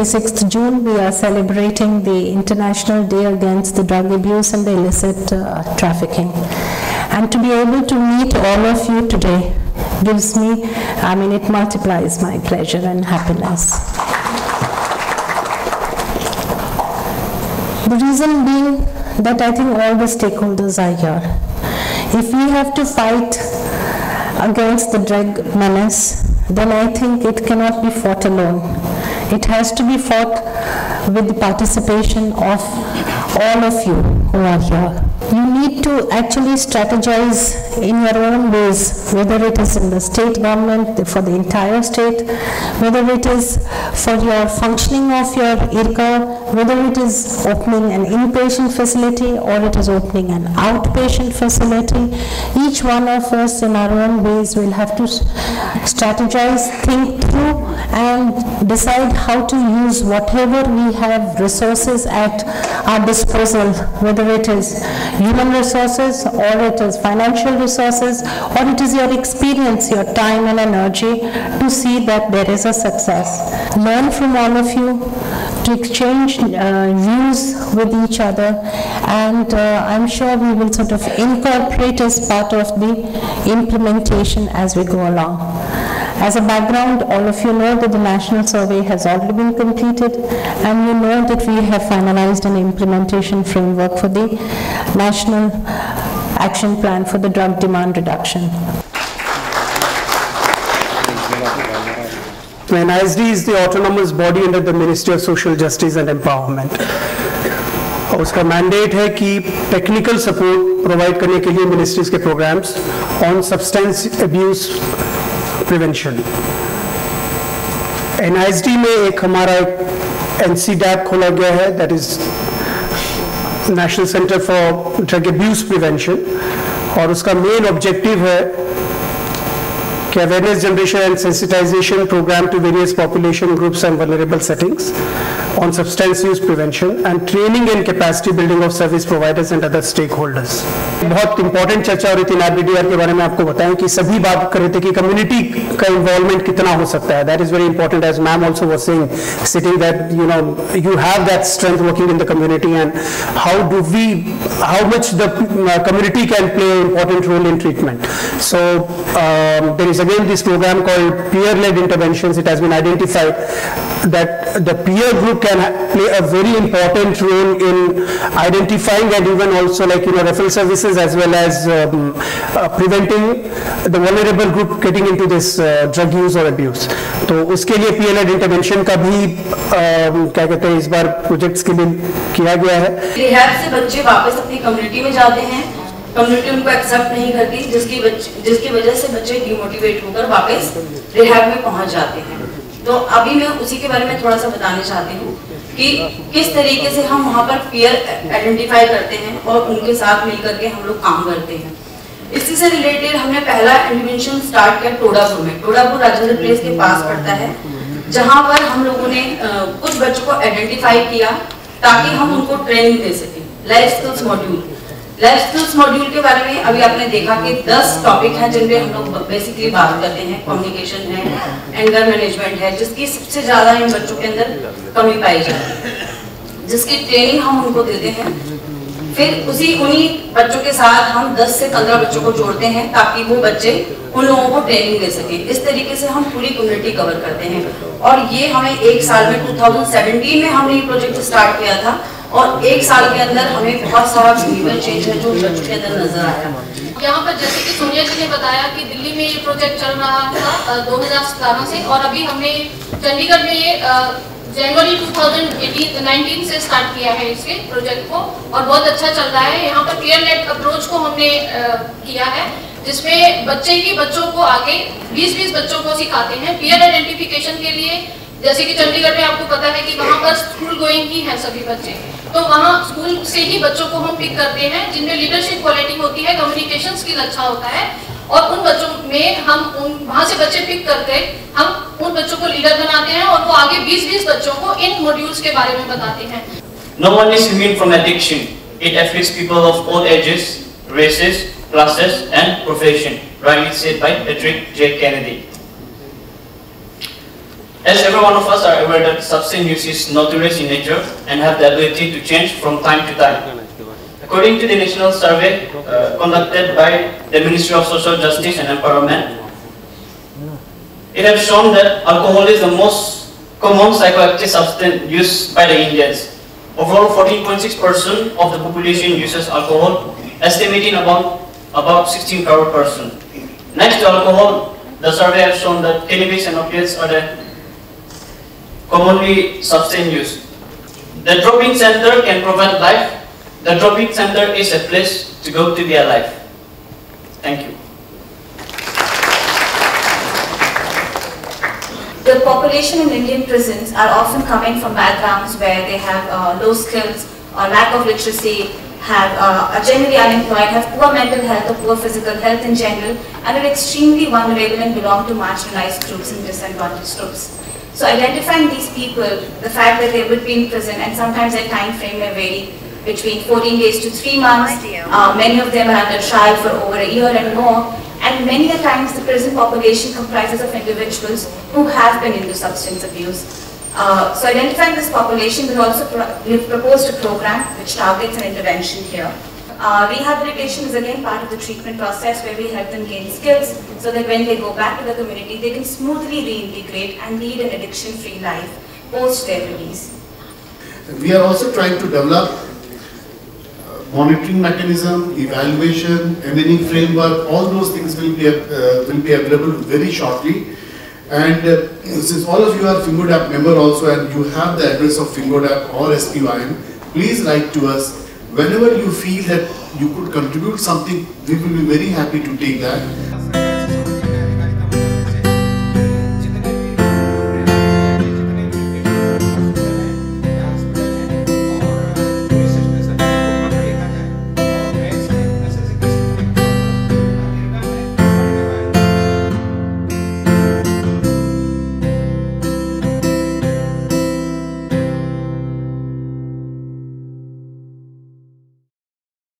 26th June, we are celebrating the International Day Against the Drug Abuse and the Illicit Trafficking. And to be able to meet all of you today gives me, it multiplies my pleasure and happiness. The reason being that I think all the stakeholders are here. If we have to fight against the drug menace, then I think it cannot be fought alone. It has to be fought with the participation of all of you who are here. You need to actually strategize in your own ways, whether it is in the state government, for the entire state, whether it is for your functioning of your IRCA, whether it is opening an inpatient facility or it is opening an outpatient facility. Each one of us in our own ways will have to strategize, think through and decide how to use whatever we have resources at our disposal, whether it is human resources or it is financial resources or it is your experience, your time and energy to see that there is a success. Learn from all of you, to exchange views with each other, and I'm sure we will sort of incorporate as part of the implementation as we go along. As a background, all of you know that the national survey has already been completed, and you know that we have finalized an implementation framework for the National Action Plan for the Drug Demand Reduction. NISD is the autonomous body under the Ministry of Social Justice and Empowerment. और उसका mandate है कि technical support provide करने के लिए ministries के programmes on substance abuse prevention. NISD में एक हमारा NCDAP खोला गया है, that is national centre for drug abuse prevention, और उसका मेन ऑब्जेक्टिव है कि awareness generation and sensitisation programme to various population groups and vulnerable settings on substance use prevention and training and capacity building of service providers and other stakeholders. बहुत important चर्चा हो रही थी NABDR के बारे में, आपको बताएं कि सभी बात कर रहे थे कि कम्युनिटी का इन्वॉल्वमेंट कितना हो सकता है. That is very important, as ma'am also was saying, sitting that you have that strength working in the community, and how much the community can play an important role in treatment. So there is again this program called peer-led interventions. It has been identified that the peer group can play a very important role in identifying and even also referral services as well as preventing the vulnerable group getting into this drug use or abuse. तो उसके लिए peer-led intervention का भी क्या कहते हैं इस बार projects के लिए किया गया है. रिहैब से बच्चे वापस अपनी कम्युनिटी में जाते हैं, कम्युनिटी उनको एक्सेप्ट नहीं करती, जिसकी वजह से बच्चे डिमोटिवेट होकर वापस रिहैब में पहुंच जाते हैं. तो अभी मैं उसी के बारे में थोड़ा सा बताना चाहती हूँ कि किस तरीके से हम वहाँ पर पीयर आइडेंटिफाई करते हैं और उनके साथ मिलकर के हम लोग काम करते हैं. इसी से रिलेटेड हमने पहला इंटरवेंशन स्टार्ट किया टोडापुर में. टोडापुर राजेंद्र प्लेस के पास पड़ता है, जहाँ पर हम लोगों ने कुछ बच्चों को आइडेंटिफाई किया ताकि हम उनको ट्रेनिंग दे सकें. लाइफ स्किल्स मॉड्यूल के बारे में अभी आपने देखा कि 10 टॉपिक हैं जिन पे हम लोग बेसिकली बात करते हैं. कम्युनिकेशन है, एंगर मैनेजमेंट है, जिसकी सबसे ज्यादा इन बच्चों के अंदर कमी पाई जाती है, जिसकी ट्रेनिंग हम उनको देते हैं. फिर उन्हीं बच्चों के साथ हम 10 से 15 बच्चों को जोड़ते हैं ताकि वो बच्चे उन लोगों को ट्रेनिंग दे सके. इस तरीके से हम पूरी कम्युनिटी कवर करते हैं, और ये हमें एक साल में 2017 में हमने ये प्रोजेक्ट स्टार्ट किया था, और एक साल के अंदर हमें बहुत सारा विजुअल चेंज है जो बच्चों के अंदर नजर आया. यहाँ पर जैसे कि सोनिया जी ने बताया कि दिल्ली में ये प्रोजेक्ट चल रहा था 2017 से, और अभी हमने चंडीगढ़ में ये जनवरी 2019 से स्टार्ट किया है इसके प्रोजेक्ट को, और बहुत अच्छा चल रहा है. यहाँ पर पीयर लेड अप्रोच को हमने किया है, जिसमें बच्चों को आगे 20-20 बच्चों को सिखाते हैं पीयर आइडेंटिफिकेशन के लिए. जैसे कि चंडीगढ़ में आपको पता है कि वहाँ पर स्कूल गोइंग ही है सभी बच्चे, तो वहाँ स्कूल से ही बच्चों को हम पिक करते हैं जिनमें लीडरशिप क्वालिटी होती है, कम्युनिकेशन स्किल अच्छा होता है, और उन बच्चों में हम वहाँ से बच्चे पिक करके हम उन बच्चों को लीडर बनाते हैं, और वो आगे 20-20 बच्चों को इन मॉड्यूल्स के बारे में बताते हैं. No one is immune from addiction. It afflicts people of all ages, races, classes, and profession. Rightly said by Patrick J. Kennedy. As every one of us are aware that substance use is notorious in nature and have the ability to change from time to time. According to the national survey conducted by the Ministry of Social Justice and Empowerment, it has shown that alcohol is the most common psychoactive substance used by the Indians. Overall, 14.6% of the population uses alcohol, estimating about 16 crore person. Next to alcohol, the survey has shown that cannabis and opiates are the commonly substance used. The drop-in center can provide life. The drop-in center is a place to go to be alive. Thank you. The population in Indian prisons are often coming from backgrounds where they have low skills or lack of literacy, are generally unemployed, have poor mental health or poor physical health in general, and are extremely vulnerable and belong to marginalized groups and disadvantaged groups. So identifying these people, the fact that they would be in prison, and sometimes their time frame may vary between 14 days to 3 months, many of them are under trial for over a year and more, and many a times the prison population comprises of individuals who have been into substance abuse. So identifying this population, we've proposed a program which targets an intervention here. Rehabilitation is again part of the treatment process where we help them gain skills so that when they go back to the community, they can smoothly reintegrate and lead an addiction-free life post their release. We are also trying to develop monitoring mechanism, evaluation, M&E framework. All those things will be available very shortly. And since all of you are FingoDAP member also, and you have the address of FingoDAP or SPYM, please write to us. Whenever you feel that you could contribute something, we will be very happy to take that.